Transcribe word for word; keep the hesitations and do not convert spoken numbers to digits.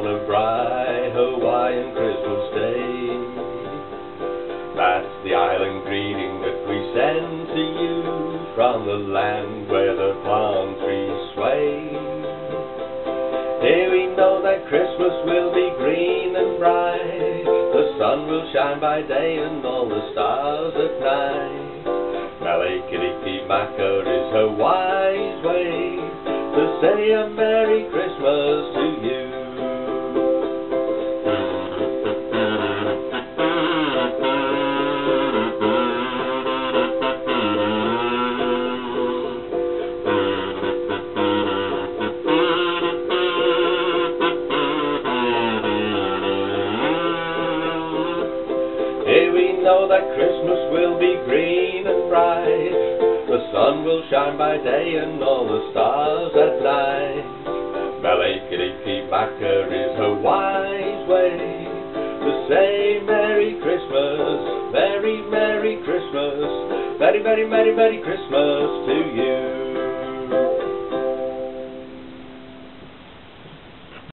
a bright Hawaiian Christmas day. That's the island greeting that we send to you from the land where the palm trees sway. Here we know that Christmas will be green and bright, the sun will shine by day and all the stars at night. Mele-Kalikimaka is Hawaii's way to say a Merry Christmas to you. Here we know that Christmas will be green and bright, the sun will shine by day and all the stars at night. Mele-Kalikimaka is Hawaii's way to say Merry Christmas, Merry, Merry Christmas, Merry, Merry, Merry, Merry Christmas to you.